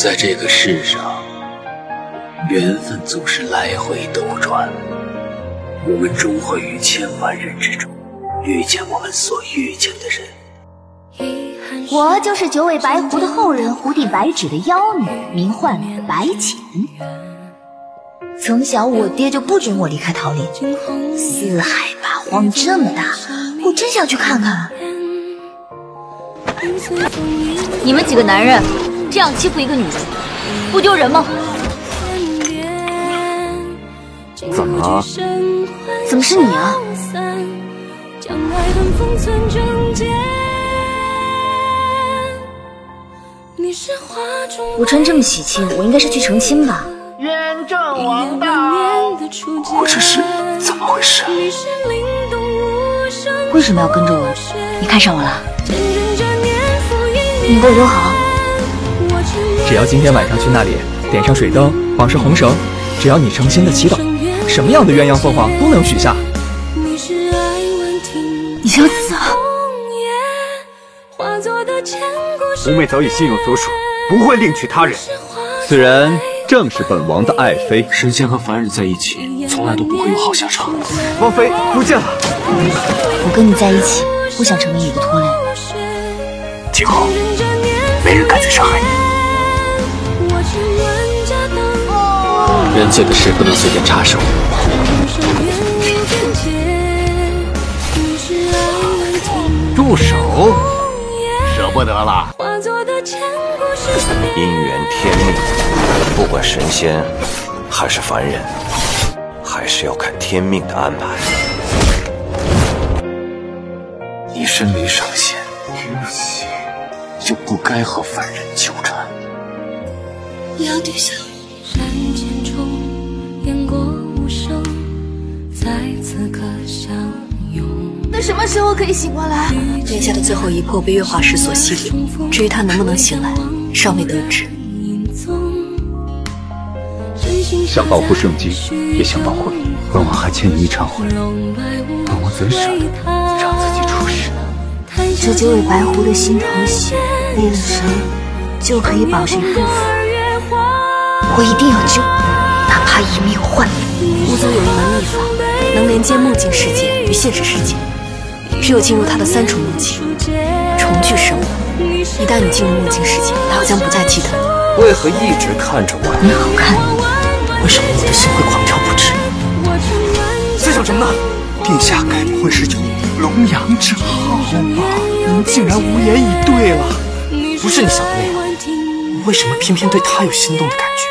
在这个世上，缘分总是来回兜转，我们终会于千万人之中遇见我们所遇见的人。 我就是九尾白狐的后人，胡地白指的妖女，名唤白浅。从小我爹就不准我离开桃林，四海八荒这么大，我真想去看看。 你们几个男人这样欺负一个女人，不丢人吗？ 怎么了？ 怎么是你啊？我穿这么喜庆，我应该是去成亲吧？ 远征王道， 我这是怎么回事啊？ 为什么要跟着我？你看上我了？你以后都好。 只要今天晚上去那里点上水灯，绑上红绳，只要你诚心的祈祷，什么样的鸳鸯凤凰都能许下。 你想死啊？ 吾妹早已心有所属，不会另娶他人。 此人正是本王的爱妃。 神仙和凡人在一起，从来都不会有好下场。 王妃，不见了。 我跟你在一起，不想成为你的拖累。 今后没人敢再伤害你。人间的事不能随便插手。 住手！舍不得了。 姻缘天命，不管神仙还是凡人，还是要看天命的安排。 你身为上仙，就不该和凡人纠缠。 不要丢下我。山间中，烟过无声，在此刻相拥。那什么时候可以醒过来？ 殿下的最后一魄被月华石所吸留，至于他能不能醒来，尚未得知。 想保护圣姬，也想保护你。本王还欠你一忏悔，本王怎舍得让自己出事？ 这九尾白狐的心头血，为了谁就可以保谁不死。我一定要救，哪怕以命换命。 巫宗有一门秘法，能连接梦境世界与现实世界。只有进入他的3重梦境，重聚生活。一旦你进入梦境世界，他将不再记得你。 为何一直看着我？ 你好看。 为什么我的心会狂跳不止？ 在想什么呢？ 殿下该不会是有龙阳之好吧？您竟然无言以对了。 不是你想的那样，我为什么偏偏对他有心动的感觉？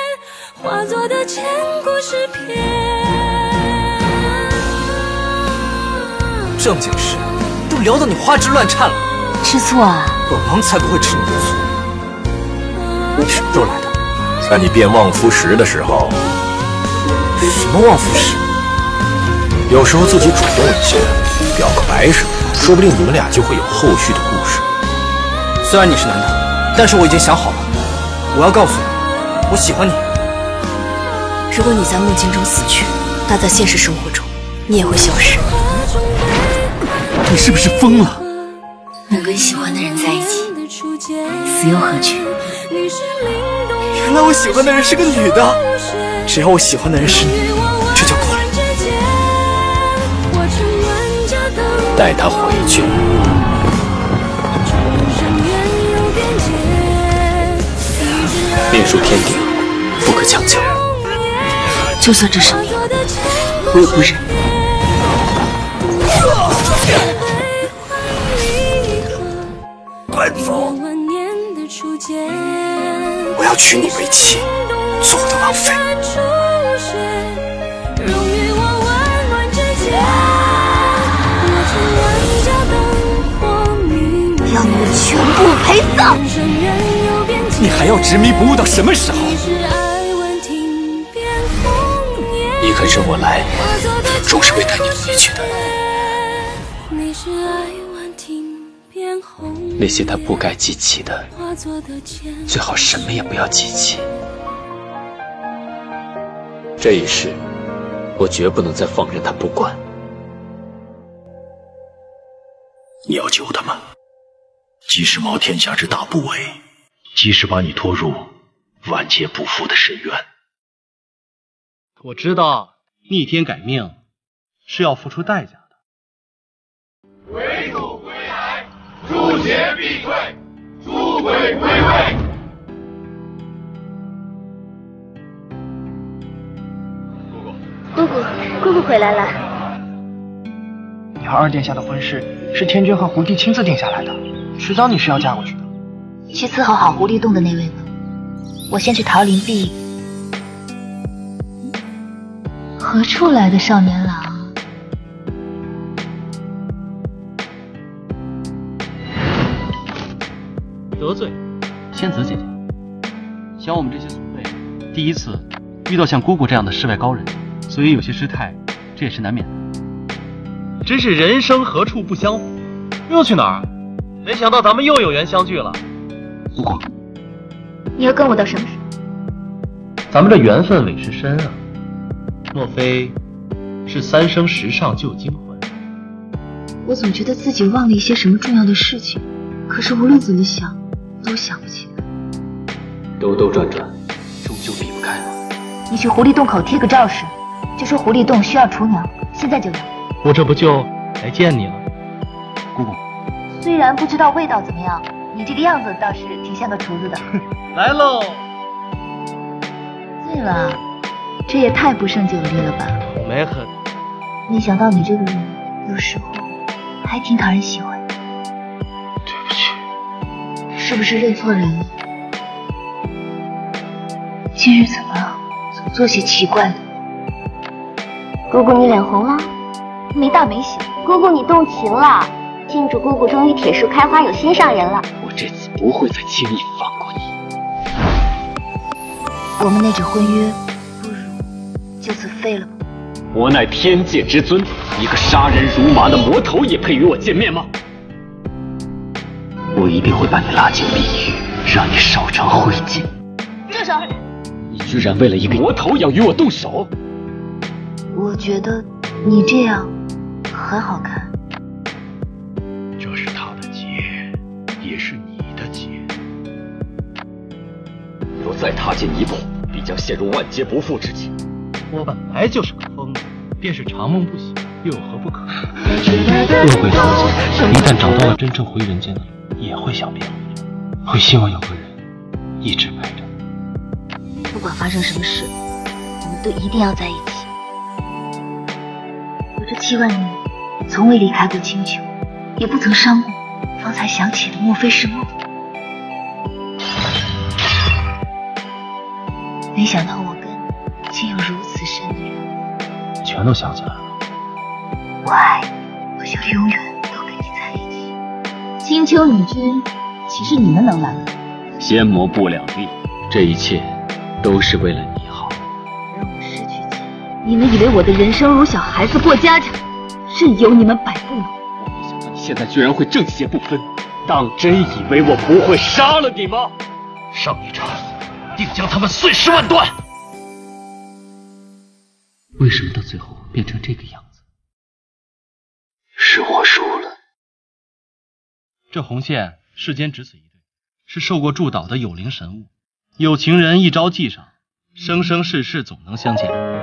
正经事都聊到你花枝乱颤了， 吃醋啊？ 本王才不会吃你的醋。你什么时候来的？ 在你变旺夫石的时候。 什么旺夫石？ 有时候自己主动一些，表个白什么，说不定你们俩就会有后续的故事。 虽然你是男的，但是我已经想好了，我要告诉你，我喜欢你。 如果你在梦境中死去，那在现实生活中，你也会消失。 你是不是疯了？ 能跟喜欢的人在一起，死又何惧？ 原来我喜欢的人是个女的，只要我喜欢的人是你，这就够了。 带他回去。变数天定，不可强求。 就算这生命，我也不忍。 快走！我要娶你为妻，做我的王妃。 我要你们全部陪葬！ 你还要执迷不悟到什么时候？ 你肯认我来，终是为带你离去的。那些他不该记起的，最好什么也不要记起。这一世，我绝不能再放任他不管。 你要救他们，即使冒天下之大不韪，即使把你拖入万劫不复的深渊。 我知道逆天改命是要付出代价的。 回祖归来，诸邪必退，诸鬼归位。 姑姑回来了。 你和二殿下的婚事是天君和狐帝亲自定下来的，迟早你是要嫁过去的。 去伺候好狐狸洞的那位吧，我先去桃林壁。何处来的少年郎？ 得罪仙子姐姐，像我们这些祖辈，第一次遇到像姑姑这样的世外高人，所以有些失态，这也是难免的。真是人生何处不相逢，又去哪儿？没想到咱们又有缘相聚了。姑姑， 你要跟我到什么时候？ 咱们这缘分委实深啊，莫非是三生石上旧金魂？ 我总觉得自己忘了一些什么重要的事情，可是无论怎么想，都想不起来。 兜兜转转，终究避不开了。 你去狐狸洞口贴个告示，就说狐狸洞需要厨娘，现在就要。 我这不就来见你了，姑姑。 虽然不知道味道怎么样，你这个样子倒是挺像个厨子的。 来喽！ 对了，这也太不胜酒力了吧？ 我没喝。 没想到你这个人有时候还挺讨人喜欢。 对不起。 是不是认错人了？今日怎么总做些奇怪的？ 姑姑，你脸红了？ 没大没小。 姑姑，你动情了。庆祝姑姑终于铁树开花，有心上人了。 我这次不会再轻易放过你。 我们那纸婚约，不如就此废了吧。 我乃天界之尊，一个杀人如麻的魔头也配与我见面吗？我一定会把你拉进地狱，让你烧成灰烬。 住手！ 你居然为了一个魔头要与我动手？ 我觉得你这样很好看。 这是他的劫，也是你的劫。 若再踏进一步，必将陷入万劫不复之境。 我本来就是个疯子，便是长梦不醒，又有何不可？恶鬼桃子一旦找到了真正回人间的路，也会想变回人，会希望有个人一直陪着。 不管发生什么事，我们都一定要在一起。我这7万年从未离开过青丘，也不曾伤过，方才想起的莫非是梦？没想到我跟你竟有如此深的缘分， 全都想起来了。 我爱你，我想永远都跟你在一起。青丘女君，岂是你们能拦的？ 仙魔不两立，这一切都是为了你好。 让我失去记忆，你们以为我的人生如小孩子过家家，任由你们摆布吗？ 我没想到你现在居然会正邪不分，当真以为我不会杀了你吗？ 上一场定将他们碎尸万段。为什么到最后变成这个样子？ 是我输了。 这红线世间只此一对，是受过祝祷的有灵神物，有情人一朝系上，生生世世总能相见。